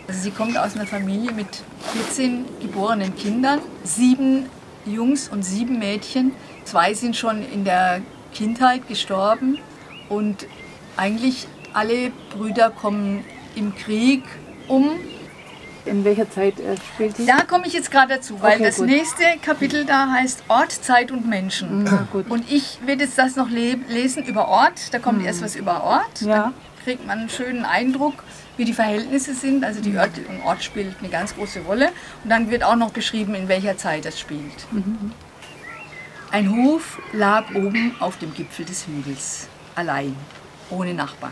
Also sie kommt aus einer Familie mit 14 geborenen Kindern, 7 Jungs und 7 Mädchen. 2 sind schon in der Kindheit gestorben und eigentlich alle Brüder kommen im Krieg um. In welcher Zeit spielt die? Da komme ich jetzt gerade dazu, weil Okay, das gut. nächste Kapitel da heißt Ort, Zeit und Menschen. Gut. Und ich werde jetzt das noch lesen über Ort. Da kommt erst was über Ort. Ja. Dann kriegt man einen schönen Eindruck, wie die Verhältnisse sind. Also die Ort spielt eine ganz große Rolle. Und dann wird auch noch beschrieben, in welcher Zeit das spielt. Ein Hof lag oben auf dem Gipfel des Hügels, allein, ohne Nachbarn.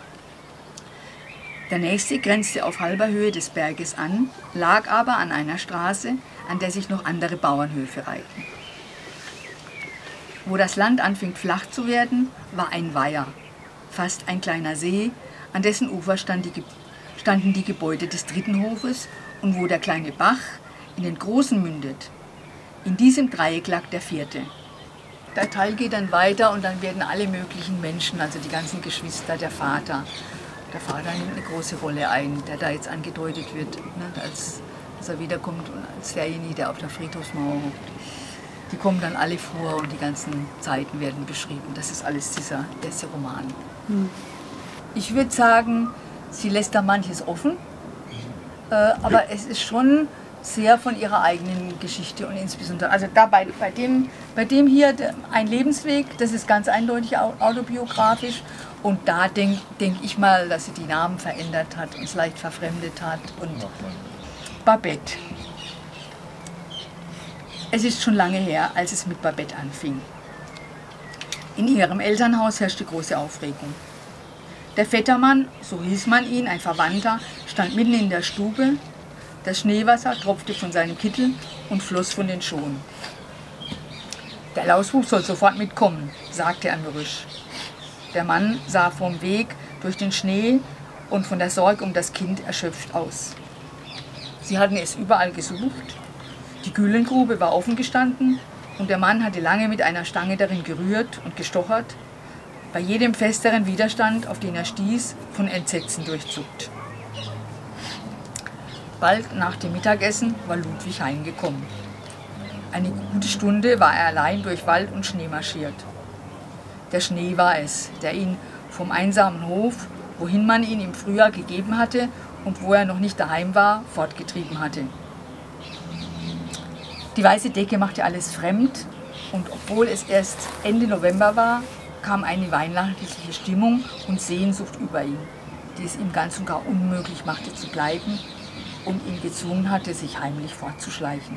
Der nächste grenzte auf halber Höhe des Berges an, lag aber an einer Straße, an der sich noch andere Bauernhöfe reihten. Wo das Land anfing flach zu werden, war ein Weiher, fast ein kleiner See, an dessen Ufer standen die Gebäude des dritten Hofes und wo der kleine Bach in den großen mündet. In diesem Dreieck lag der vierte. Der Teil geht dann weiter und dann werden alle möglichen Menschen, also die ganzen Geschwister, der Vater. Der Vater nimmt eine große Rolle ein, der da jetzt angedeutet wird, ne, als er wiederkommt und als derjenige, der auf der Friedhofsmauer hockt. Die kommen dann alle vor und die ganzen Zeiten werden beschrieben. Das ist alles dieser erste Roman. Ich würde sagen, sie lässt da manches offen, aber es ist schon sehr von ihrer eigenen Geschichte und insbesondere, also da bei dem hier, ein Lebensweg, das ist ganz eindeutig autobiografisch. Und da denk ich mal, dass sie die Namen verändert hat, uns leicht verfremdet hat. Und Babette. Es ist schon lange her, als es mit Babette anfing. In ihrem Elternhaus herrschte große Aufregung. Der Vettermann, so hieß man ihn, ein Verwandter, stand mitten in der Stube. Das Schneewasser tropfte von seinem Kittel und floss von den Schuhen. Der Lausbub soll sofort mitkommen, sagte er mürrisch. Der Mann sah vom Weg durch den Schnee und von der Sorge um das Kind erschöpft aus. Sie hatten es überall gesucht. Die Gülengrube war offen gestanden und der Mann hatte lange mit einer Stange darin gerührt und gestochert, bei jedem festeren Widerstand, auf den er stieß, von Entsetzen durchzuckt. Bald nach dem Mittagessen war Ludwig heimgekommen. Eine gute Stunde war er allein durch Wald und Schnee marschiert. Der Schnee war es, der ihn vom einsamen Hof, wohin man ihn im Frühjahr gegeben hatte und wo er noch nicht daheim war, fortgetrieben hatte. Die weiße Decke machte alles fremd und obwohl es erst Ende November war, kam eine weihnachtliche Stimmung und Sehnsucht über ihn, die es ihm ganz und gar unmöglich machte zu bleiben und ihn gezwungen hatte, sich heimlich fortzuschleichen.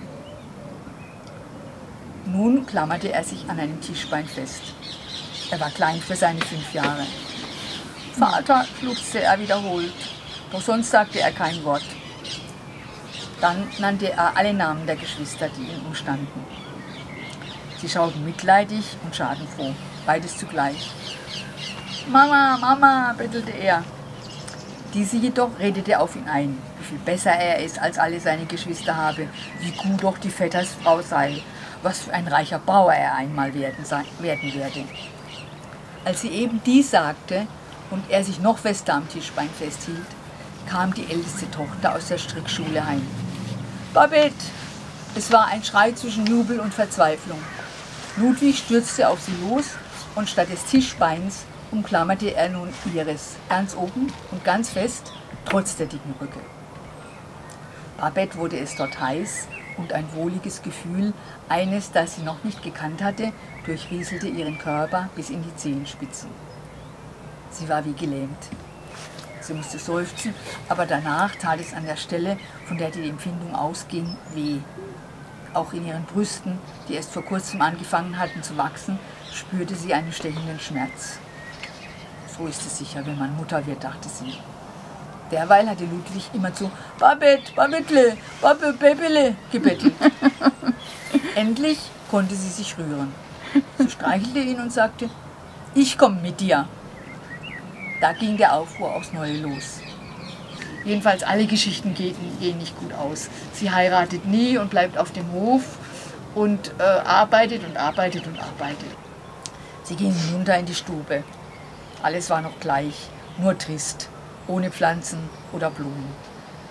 Nun klammerte er sich an einem Tischbein fest. Er war klein für seine 5 Jahre. Vater, schluchzte er wiederholt, doch sonst sagte er kein Wort. Dann nannte er alle Namen der Geschwister, die ihn umstanden. Sie schauten mitleidig und schadenfroh, beides zugleich. Mama, Mama, bettelte er. Diese jedoch redete auf ihn ein, wie viel besser er ist, als alle seine Geschwister habe, wie gut doch die Vettersfrau sei, was für ein reicher Bauer er einmal werden werde. Als sie eben dies sagte und er sich noch fester am Tischbein festhielt, kam die älteste Tochter aus der Strickschule heim. Babette! Es war ein Schrei zwischen Jubel und Verzweiflung. Ludwig stürzte auf sie los und statt des Tischbeins umklammerte er nun ihres, ganz oben und ganz fest, trotz der dicken Rücke. Babette wurde es dort heiß und ein wohliges Gefühl, eines, das sie noch nicht gekannt hatte, durchrieselte ihren Körper bis in die Zehenspitzen. Sie war wie gelähmt. Sie musste seufzen, aber danach tat es an der Stelle, von der die Empfindung ausging, weh. Auch in ihren Brüsten, die erst vor kurzem angefangen hatten zu wachsen, spürte sie einen stechenden Schmerz. So ist es sicher, wenn man Mutter wird, dachte sie. Derweil hatte Ludwig immerzu Babette, Babettle, Babele gebettelt. Endlich konnte sie sich rühren. Sie streichelte ihn und sagte, ich komme mit dir. Da ging der Aufruhr aufs Neue los. Jedenfalls alle Geschichten gehen nicht gut aus. Sie heiratet nie und bleibt auf dem Hof und arbeitet und arbeitet und arbeitet. Sie ging hinunter in die Stube. Alles war noch gleich, nur trist, ohne Pflanzen oder Blumen.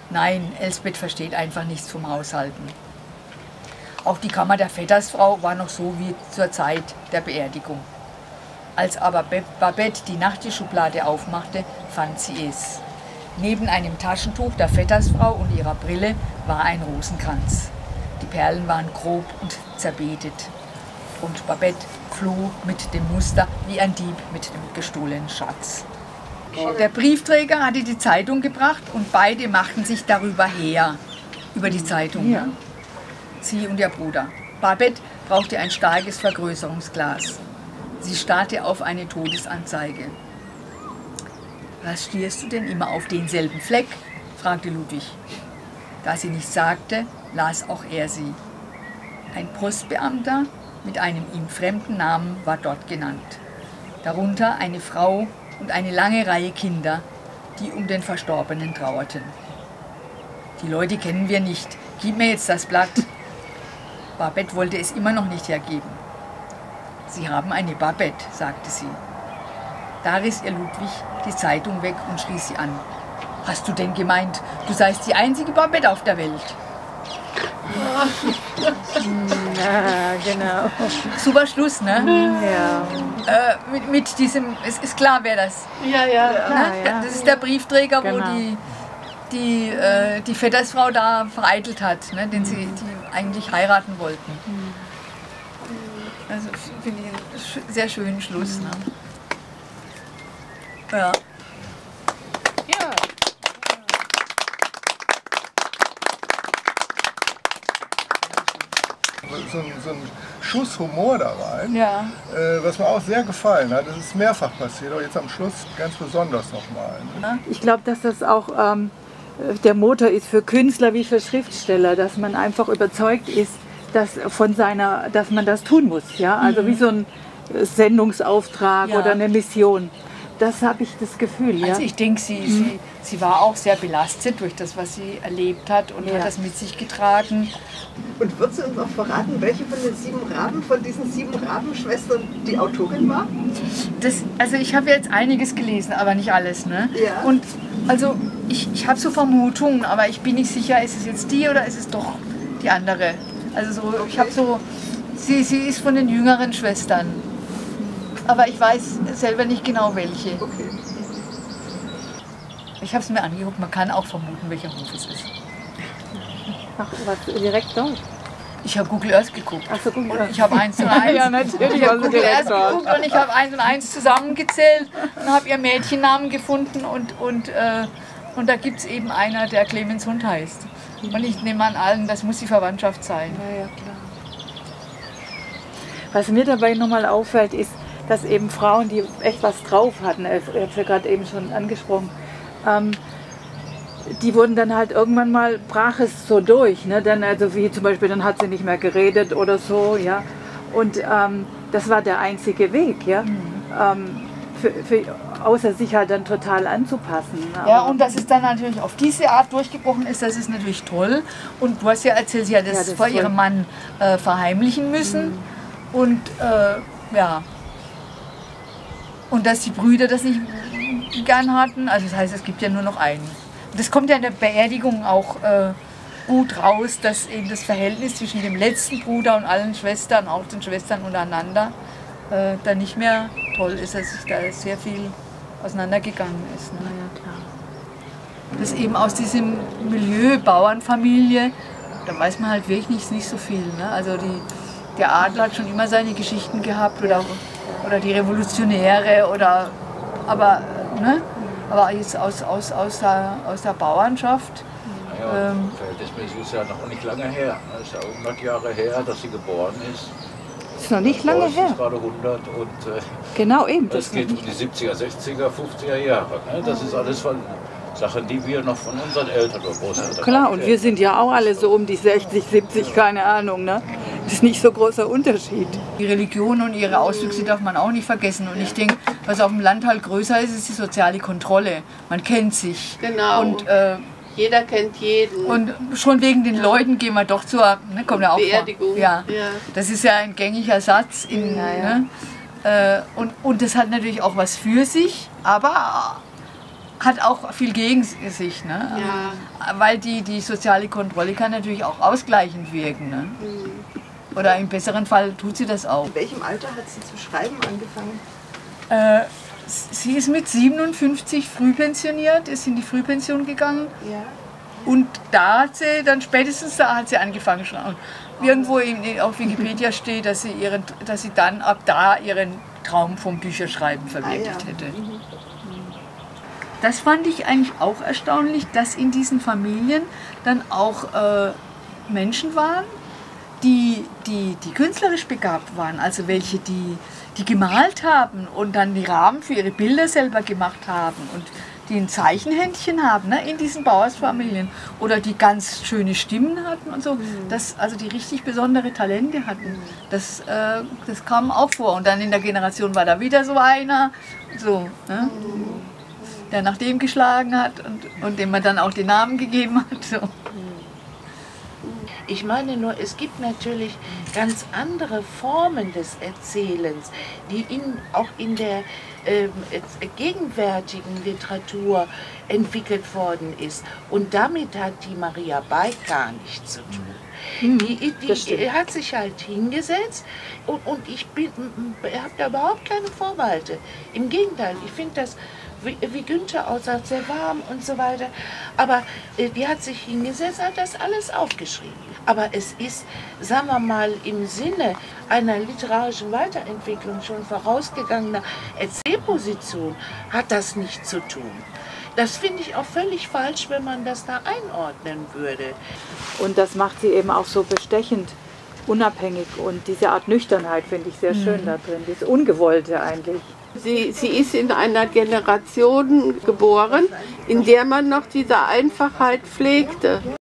Nein, Elsbeth versteht einfach nichts vom Haushalten. Auch die Kammer der Vettersfrau war noch so wie zur Zeit der Beerdigung. Als aber Babette die Nachttischschublade aufmachte, fand sie es. Neben einem Taschentuch der Vettersfrau und ihrer Brille war ein Rosenkranz. Die Perlen waren grob und zerbetet. Und Babette floh mit dem Muster wie ein Dieb mit dem gestohlenen Schatz. Der Briefträger hatte die Zeitung gebracht und beide machten sich darüber her, über die Zeitung. Ja. Sie und ihr Bruder. Babette brauchte ein starkes Vergrößerungsglas. Sie starrte auf eine Todesanzeige. »Was stierst du denn immer auf denselben Fleck?« fragte Ludwig. Da sie nichts sagte, las auch er sie. Ein Postbeamter mit einem ihm fremden Namen war dort genannt. Darunter eine Frau und eine lange Reihe Kinder, die um den Verstorbenen trauerten. »Die Leute kennen wir nicht. Gib mir jetzt das Blatt.« Babette wollte es immer noch nicht hergeben. »Sie haben eine Babette«, sagte sie. Da riss ihr Ludwig die Zeitung weg und schrie sie an. »Hast du denn gemeint, du seist die einzige Babette auf der Welt?« Ja, genau. Super Schluss, ne? Ja. Mit diesem, es ist klar, wer das. Ja, ja. Ne? ja. Das ist der Briefträger, Genau. wo die Vettersfrau da vereitelt hat, ne? Den sie die eigentlich heiraten wollten. Also finde ich einen sehr schönen Schluss. Ne? Ja. Ja. So ein Schuss Humor da rein, Ja. was mir auch sehr gefallen hat. Das ist mehrfach passiert, aber jetzt am Schluss ganz besonders nochmal. Ne? Ich glaube, dass das auch der Motor ist für Künstler wie für Schriftsteller, dass man einfach überzeugt ist, dass man das tun muss. Ja? Also wie so ein Sendungsauftrag Ja. oder eine Mission. Das habe ich das Gefühl. Ja? Also ich denke, sie war auch sehr belastet durch das, was sie erlebt hat und Ja. hat das mit sich getragen. Und wird sie uns auch verraten, welche von den 7 Raben, von diesen 7 Rabenschwestern die Autorin war? Also ich habe jetzt einiges gelesen, aber nicht alles. Ne? Ja. Und also ich habe so Vermutungen, aber ich bin nicht sicher, ist es jetzt die oder ist es doch die andere. Also so, ich habe so, sie ist von den jüngeren Schwestern. Aber ich weiß selber nicht genau welche. Okay. Ich habe es mir angeguckt, man kann auch vermuten, welcher Hof es ist. Ach, was, direkt dort? Ich habe Google Earth geguckt. Ach so, Google Und Earth. ich habe 1 und 1. Ja, natürlich, Ich habe also Google direkt Earth dort. geguckt und ich habe 1 und 1 zusammengezählt und habe ihr Mädchennamen gefunden und da gibt es eben einer, der Clemens Hund heißt. Und ich nehme an allen, das muss die Verwandtschaft sein. Ja, klar. Was mir dabei nochmal auffällt, ist, dass eben Frauen, die echt was drauf hatten, ich habe es ja gerade eben schon angesprochen, die wurden dann halt irgendwann mal, brach es so durch, ne? Dann, also wie zum Beispiel, dann hat sie nicht mehr geredet oder so, ja. Und das war der einzige Weg, ja. Außer sich halt dann total anzupassen. Ja, Aber- und dass es dann natürlich auf diese Art durchgebrochen ist, das ist natürlich toll. Und du hast ja erzählt, sie hat das, Ja, das ist vor toll. ihrem Mann verheimlichen müssen. Und ja. Und dass die Brüder das nicht gern hatten. Also das heißt, es gibt ja nur noch einen. Das kommt ja in der Beerdigung auch gut raus, dass eben das Verhältnis zwischen dem letzten Bruder und allen Schwestern, auch den Schwestern untereinander, dann nicht mehr toll ist, dass sich da sehr viel auseinandergegangen ist. Ne? Ja, klar. Das eben aus diesem Milieu, Bauernfamilie, da weiß man halt wirklich nicht so viel. Ne? Also der Adler hat schon immer seine Geschichten gehabt oder die Revolutionäre aber jetzt aus der Bauernschaft. Naja, verhältnismäßig ist ja noch nicht lange her. Es ist ja 100 Jahre her, dass sie geboren ist. Das ist noch nicht lange Sie her. ist gerade 100 und Genau, eben. das geht um die 70er, 60er, 50er Jahre. Ne? Das ist alles von Sachen, die wir noch von unseren Eltern oder Großeltern Klar, haben. und wir sind ja auch alle so um die 60, 70, keine Ahnung, ne? Das ist nicht so großer Unterschied. Die Religion und ihre Auswüchse darf man auch nicht vergessen. Und ich denke, was auf dem Land halt größer ist, ist die soziale Kontrolle. Man kennt sich. Genau. Und, Jeder kennt jeden. und schon wegen den Leuten gehen wir doch zur kommt ja auch vor. Beerdigung. Ja. Ja. Das ist ja ein gängiger Satz. Ne? Und das hat natürlich auch was für sich, aber hat auch viel gegen sich, ne? Ja. Weil die soziale Kontrolle kann natürlich auch ausgleichend wirken. Ne? Oder im besseren Fall tut sie das auch. In welchem Alter hat sie zu schreiben angefangen? Sie ist mit 57 frühpensioniert, ist in die Frühpension gegangen. Ja. Und da hat sie dann spätestens da hat sie angefangen zu schreiben. Irgendwo auf Wikipedia steht, dass sie dann ab da ihren Traum vom Bücherschreiben verwirklicht hätte. Das fand ich eigentlich auch erstaunlich, dass in diesen Familien dann auch Menschen waren, die künstlerisch begabt waren, also welche, die gemalt haben und dann die Rahmen für ihre Bilder selber gemacht haben und die ein Zeichenhändchen haben, ne, in diesen Bauersfamilien oder die ganz schöne Stimmen hatten und so, also die richtig besondere Talente hatten. Das kam auch vor und dann in der Generation war da wieder so einer, so, ne, der nach dem geschlagen hat und dem man dann auch den Namen gegeben hat. So. Ich meine nur, es gibt natürlich ganz andere Formen des Erzählens, die auch in der gegenwärtigen Literatur entwickelt worden ist. Und damit hat die Maria Beig gar nichts zu tun. Die hat sich halt hingesetzt und ich habe da überhaupt keine Vorbehalte. Im Gegenteil, ich finde das, wie Günther aussagt, sehr warm und so weiter. Aber die hat sich hingesetzt, hat das alles aufgeschrieben. Aber es ist, sagen wir mal, im Sinne einer literarischen Weiterentwicklung schon vorausgegangener Erzählposition hat das nichts zu tun. Das finde ich auch völlig falsch, wenn man das da einordnen würde. Und das macht sie eben auch so bestechend unabhängig. Und diese Art Nüchternheit finde ich sehr schön da drin, das Ungewollte eigentlich. Sie ist in einer Generation geboren, in der man noch diese Einfachheit pflegte.